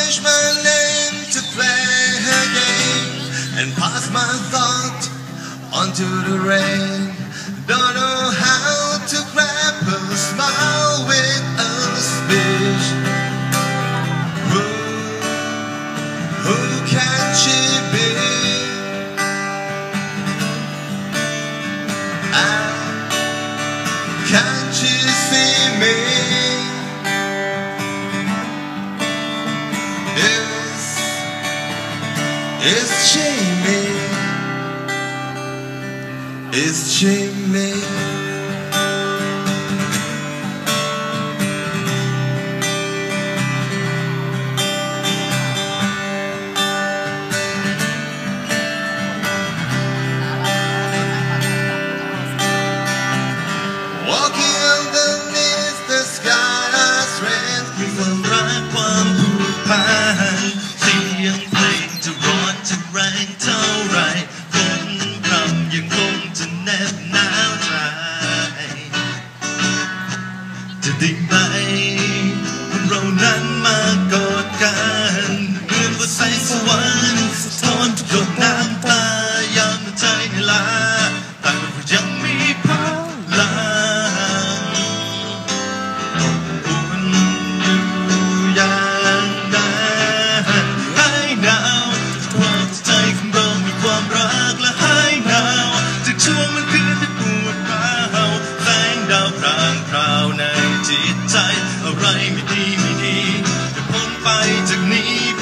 wish my name to play her game and pass my thought onto the rain. Don't know how to grab a smile with a speech. Who can she be? Can't she see me? Is she me? Is she me? Walking underneath the sky's red มีความรักความผูกพันเสียงเพลงจะร้อนจะแรงเท่าไรฝนพรำยังคงจะแนบหนาวใจจะได้ไหมเรานั้นมากอดกันเหมือนว่าแสงสวรรค์สะท้อนทุกหยดน้ำตายามใจให้ลาแต่เรายังมีพลังช่วงมันคืนที่ปวดร้าวแสงดาวพรางพราวในจิตใจอะไรไม่ดีไม่ดีจะพ้นไปจากนี้ไป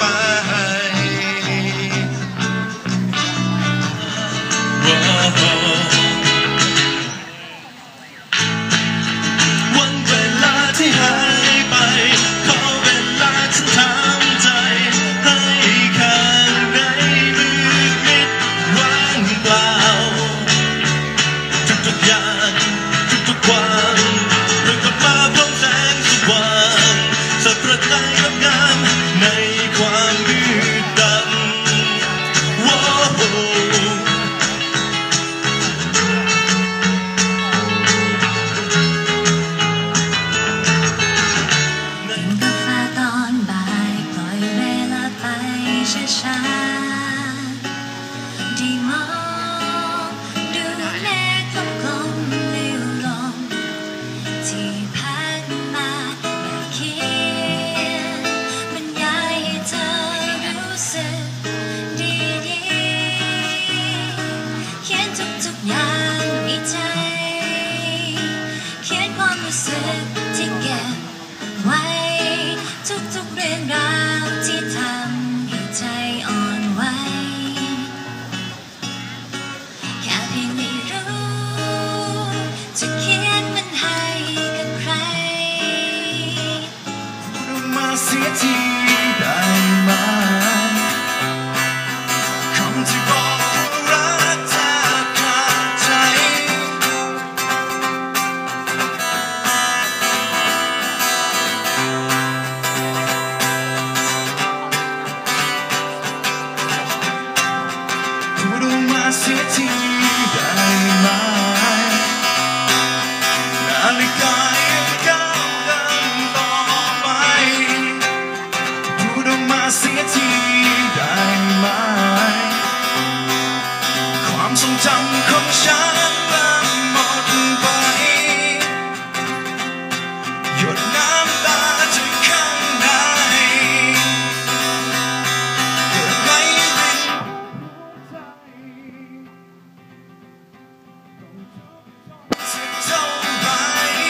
วันเวลาที่หายไปขอเวลาฉันถามใจให้ข้างในมืดมิดว่างเปล่าทุกอย่างทุกความเรื่องกลับมาพร้อมแสงสว่างสดประกายงดงามในความมืดดำโว้กินกาแฟตอนบ่ายปล่อยเวลาไปช้าๆได้มองดูเมฆกลมๆลิ้วลงที่พัดมาอยากเขียนบรรยายให้เธอรู้สึกดีๆเขียนทุกๆอย่างในใจเขียนความรู้สึกที่เก็บไว้ทุกๆเรื่องราวที่ทำให้ใจอ่อนไหวแค่เพียงไม่รู้จะเขียนมันให้กับใครรู้มาเสียทีได้ไหมคำที่บอกรักแทบขาดใจรู้มาเสียทีได้ไหมนาฬิกายังก้าวเดินต่อไปรู้มาเสียทีได้ไหมความทรงจำของฉันเริ่มหมดไปหยดน้ำตาจากข้างในเกิดไหลรินสักเท่าไหร่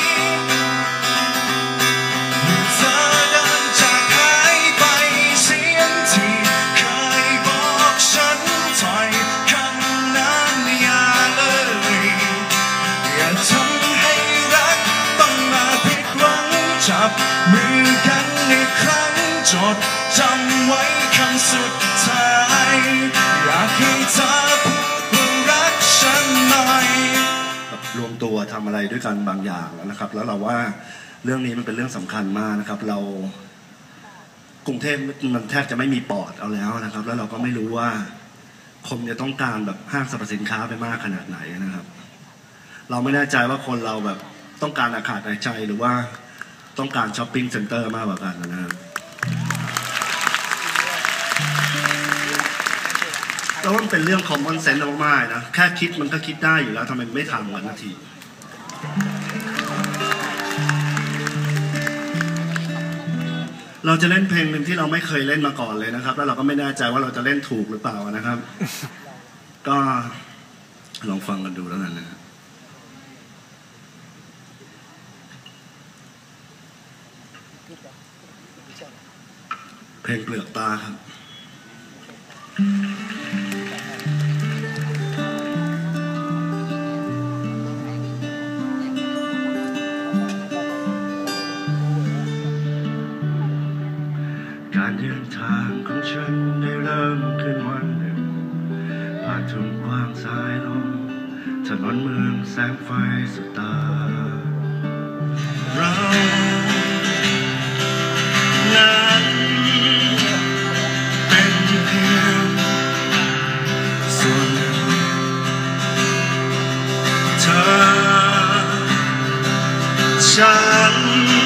เมื่อเธอเดินจากหายไปเสียงที่เคยบอกฉันถ้อยคำนั้นอย่าเลยอย่าทำให้รักต้องมาผิดหวังจับมือกันอีกครั้งจดจำไว้คำสุดท้ายอยากให้เธอพูดว่ารักฉันหน่อยรวมตัวทำอะไรด้วยกันบางอย่างนะครับแล้วเราว่าเรื่องนี้มันเป็นเรื่องสำคัญมากนะครับเรากรุงเทพมันแทบจะไม่มีปอดเอาแล้วนะครับแล้วเราก็ไม่รู้ว่าคนจะต้องการแบบห้างสรรพสินค้าไปมากขนาดไหนนะครับ เราไม่แน่ใจว่าคนเราแบบต้องการอากาศหายใจหรือว่าต้องการช้อปปิ้งเซ็นเตอร์มากกว่ากันนะครับแล้วมันเป็นเรื่อง common sense มากๆนะแค่คิดมันก็คิดได้อยู่แล้วทำไมไม่ทำกันนาทีเราจะเล่นเพลงหนึ่งที่เราไม่เคยเล่นมาก่อนเลยนะครับแล้วเราก็ไม่แน่ใจว่าเราจะเล่นถูกหรือเปล่านะครับก็ลองฟังกันดูแล้วกันนะเพลงเปลือกตาครับการเดินทางของฉันได้เริ่มขึ้นวันหนึ่งผ่านทุ่งกว้างสายลมถนนเมืองแสงไฟสุดตาเรานั้นเป็นเพียงส่วนหนึ่งเธอฉัน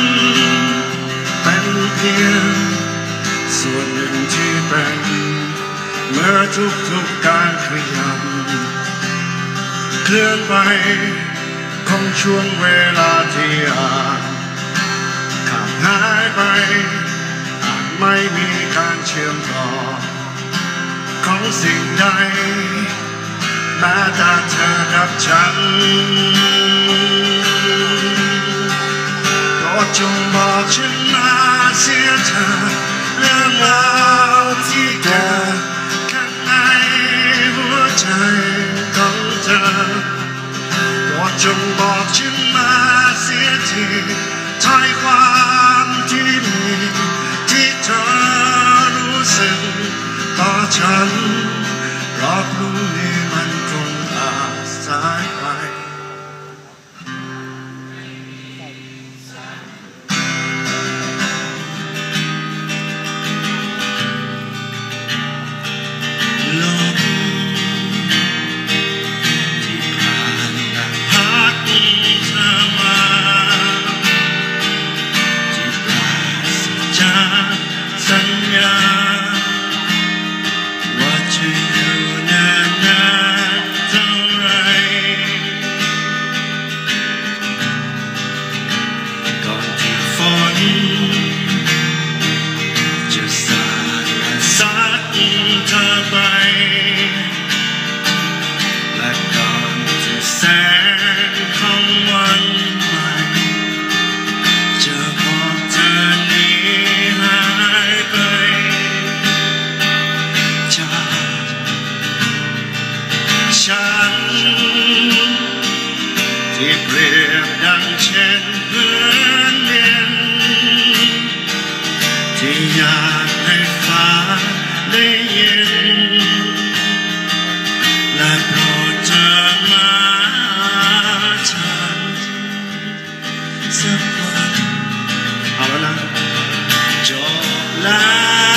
เป็นเพียงส่วนหนึ่งที่เป็นเมื่อทุกการขยับเคลื่อนไปของช่วงเวลาที่อาจขาดหายไปอาจไม่มีการเชื่อมต่อของสิ่งใดแม้แต่เธอกับฉันโปรดจงบอกฉันมาเสียเธอเรื่องราวที่เกิดข้างในหัวใจของเธอโปรดจงบอกฉันมาเสียทีถ้อยความที่มีที่เธอรู้สึกต่อฉันเพราะพรุ่งนี้มันคงอาจสายไปที่เปรียบดังเช่นพื้นดินที่อยากให้ฟ้าได้ยินและโปรดเธอมาฉันสักวันเอาแล้วนะจบแล้ว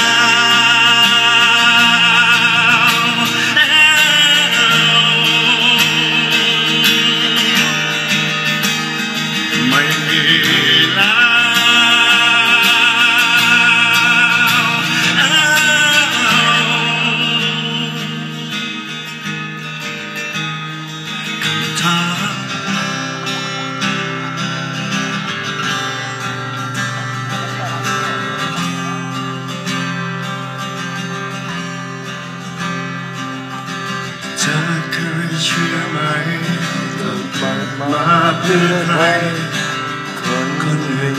เธอเคยเชื่อไหมต้องเปิดมาเพื่อใครคนหนึ่ง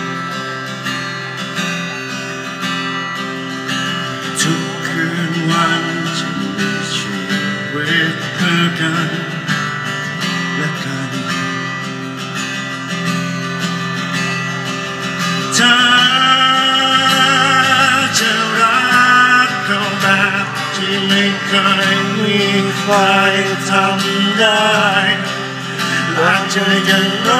ทุกคืนวันจะมีชีวิตเพื่อกันและกันเธอจะรักเขาแบบที่ไม่เคยมีใครทำได้และเธอยังร